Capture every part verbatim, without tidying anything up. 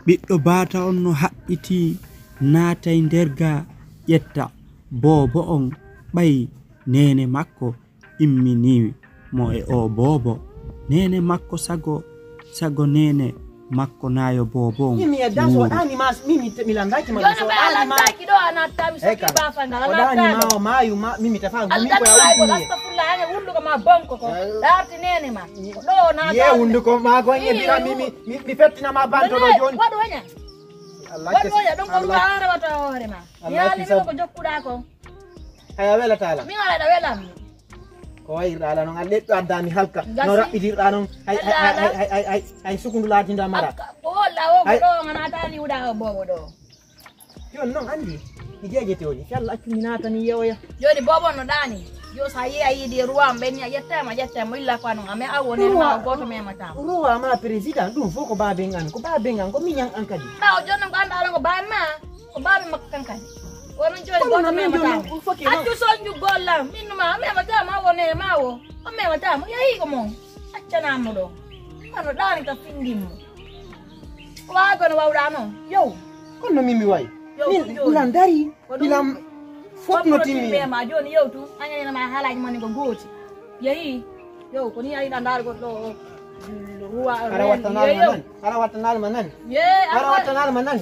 ɓiɗɗo bata on no haɓɓiti naatay nder ga ƴetta bobo on ɓayi nene makko imminiwi mo e o bobo nene makko sago sago nene makko nayo bobo on mimi ya danso ani mas mimi milandaki ma so ani ma kido anatawi so kiba fanga odani ma mayu mimi tafanga mimi ko ya ko astaghfirullah ane wundu ko ma bonko ko darti nene ma do na ye wundu ko ma ko ngebira mimi mi fettina ma banto do joni wadu wanya Allah ke wadu don ko ara wata hore ma ya ni ko jokkuda ko aya wela taala mi ala da wela ko wayirɗa non a leɗɗo addani halka no raɓɓitirɗa noon hay hay hay hay hay sukundu laatinda mara ko holla o ɗo ganatani wuɗa o bobo ɗo joni noon andi ɗi jeejetewoni falla accumi natani yewoya joni bobo no ɗani yo sa yi a yiiɗi ruwam ɓenni a ƴettama ƴettama illa ko non ame awo nenma goto mematama ruwa ma président ɗum fof ko baben an ko baben an ko miñan an kadi ɗaw joni noon ko andaɗon ko babe ma ko babe makko kan kadi wonon joni goto mematama accu soñju gollam minnuma a mematama a wone ma o a mematama yeehi ko mon accanamo ɗo ano ɗani ka findinmo ko wawi kono wawɗa noon yow kono mimi wayi min ɓulan dari ɓilam fof no timmi ma joni yewtu añanenama haalaji mani ko gooti yeehi yow ko ni a yiɗa ndaar goɗɗo ruwa ara wattanalma nani ara wattanalma nani ara wattanalma nani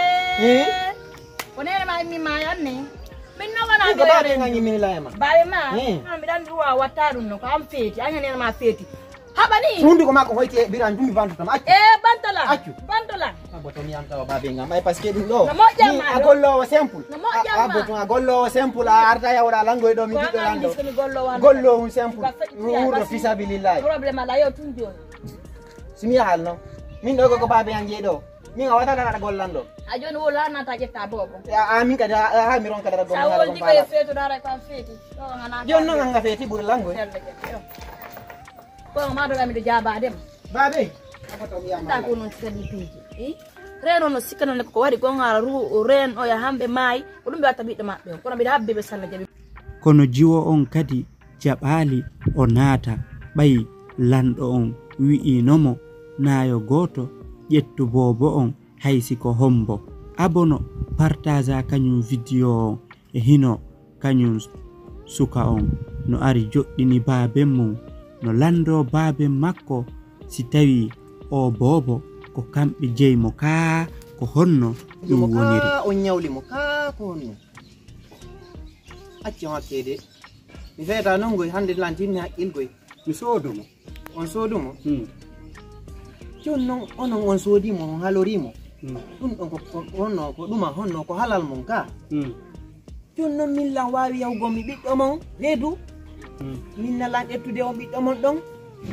ko nene ma immi ma yanne min nogana ko baɓe gañi min layma baɓe ma an mbiɗa andi ruwa watta ɗum no ko am feeti añanena ma feeti haɓani hunde ko makko hoyti biran dumi bantutam accu e bantola accu bantola aboto mi antawa babe ngam ay parce que ɗum ɗo no moƴƴama a gollowo simple no moƴƴama aboto a gollowo simple a arta yawɗa langoy ɗo mi jiɗɗo lando gollowo simple wuuro fisabilillahi probléme ala yo tun joni simi yahal noon min ɗo koko babe an jeeɗo min a watata aɗa gollanɗo a joni wola nata ƴetta bobo a min kadi ha mi ron kadi aɗa sa woldi koye feetuɗara ko an feeti joni noon anga feeti ɓuuri langoy ko ma do mi do jabadem babe ta ko non sikani piji reno no sikana ko wadi gonga ru ren o ya hambe mai ko dum be wata bidde mabbe ko be habbe be salla jabi kono jiwo on kadi jabali o naata ɓayi lanɗo on wi'inomo nayo goto ƴettu bobo on haysi ko hombo abono partage kañum vidéo on e hino kañum suka on no ari joɗɗini babe mum no lando babe makko si tawi o bobo ko kamɓe jeymo ka ko honno ɗum woniri on ñawlimo ka ko honno acci hakkede mi feeta non goy hande lantinni haqqilgoy mi soodumo on soodumo joni noon onon on soodimo on halorimo ɗum ɗon ko honno ko ɗuma honno ko halal mon ka joni noon min lan wawi yawgo mi ɓiɗɗo mon reedu min nalan ƴettude on ɓiɗɗo mon ɗon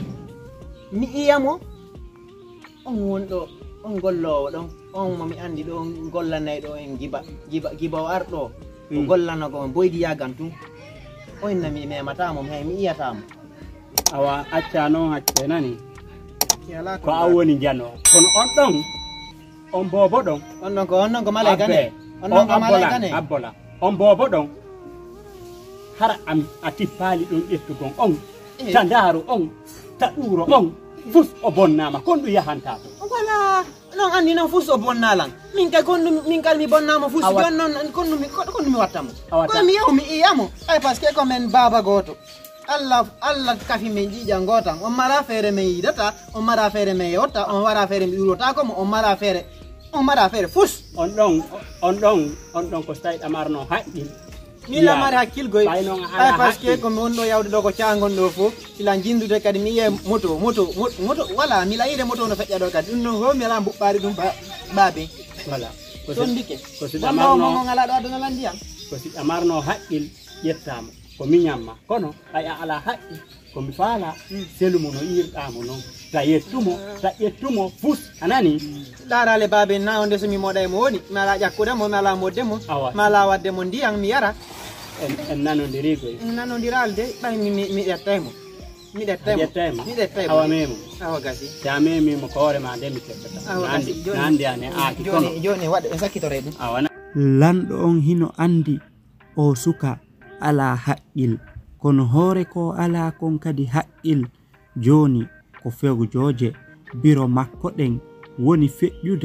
mi iyamo on wonɗo on gollowo ɗon on momi andi ɗo on gollanay ɗo en giba giba giba o arɗo o gollano ko boydi yagan tun on nami mematamo hay mi iyatamo awa acca noon hakke nani ko a woni jano kono on ɗon on bobo ɗon on ɗon ko on ɗon ko malaika ne on ɗon ko malaika ne abbola on bobo ɗon hara am a tippali ɗon ƴettugon on ta ndaaru on ta ɗuuro on fus o bonnama kon ɗum yahanta to voilà non andi noon fus o bonnalan min kay kon min kal mi bonnama fus jon noon kon ɗum kon ɗum mi wattamo kono mi yehu mi iyamo ay par ce que komin baba goto Allah Allah kafi men jiija gotan on mara feere men yidata on mara feere men yotta on wara feere mi ɗurota komo on mara feere on mara feere fus on ɗon on ɗon on ɗon ko so tawi ɗamarno haqqi mi lamari hakkilgoy ay parce que komi wonɗo yawde ɗo ko cagon ɗo fof sila jindude kadi mi yiye moto moto moto voilà mi layide moto no feƴƴa ɗo kadi ɗum ɗon fof mi ala mbuɓɓari ɗum baabe voilà ton dike ko si ɗamarno ngala ɗo aduna lan ndiyam ko si ɗamarno haqqil ƴettama ko miñamma kono ay a ala haqqi komi faala selumo no yirɗamo noon ta yettumo ta ƴettumo fus anani ɗarale baabe na onde somi moɗa e mo woni mi ala ƴakkudemo mi ala modde mo mi ala wadde mo ndiyam mi yara en nanodiri koy nanodiral de ɓay mi mi ƴettaymo mi ƴettaymo mi ƴettaymo awa memo awa gasi sa memimo ko hoorema nde mi keɓɓata nandi nandi ane aaki kono joni waɗa ɓe sakkitore ɗum awana lanɗo on hino andi o suka ala haqqil kono hoore ko ala kon kadi haqqil joni ko fewjoje biro makko ɗen woni feƴƴude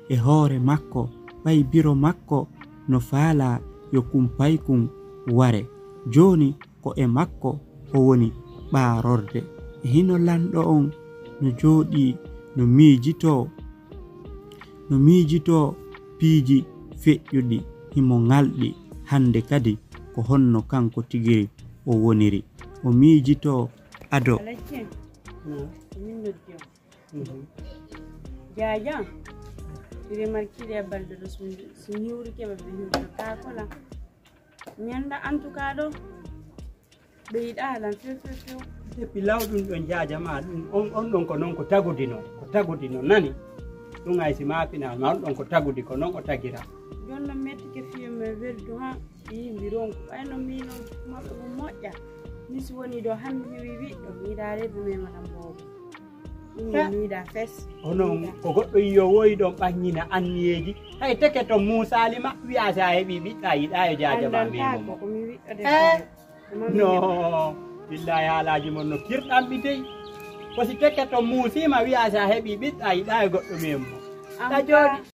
e hoore makko ɓay biro makko no faala yo kumpaykun ware joni ko e makko o woni ɓaarorde e hino lanɗo on no jooɗi no miijito no miijito piiji feƴƴuɗi himo ngalɗi hande kadi ko honno kanko tigiri o woniri o miijito ado jaja ire markide balde do so niwri kebe be hiwto ka kola nyanda antuka do be yida lan fe fe fe depuis lawɗum ɗon jaaja ma ɗum on on ɗon ko noon ko tagudino ko tagudino nani ɗum ay si mapina ma on ɗon ko tagudi ko noon o tagira jonna metti ke fiye me weldu ha yimɓi ronko ɓayno min maɓɓe ko moƴƴa mi si woni ɗo hande mi wi wiɗɗo mi yiɗa reedu memana mboobo ɗum mi yiɗa fes onon ko goɗɗo yiyo woyi ɗon ɓaŋŋina anniyeji hay teke to musali ma wiya sa heeɓi ɓiɗɗa yiɗa yo jaaja ma mimo komi wiɗɗo de no billahi haalaji mon no kirɗanɓi dey ko si teke to musima wiya sa heeɓi ɓiɗɗa yiɗa e goɗɗo memo ta jooɗi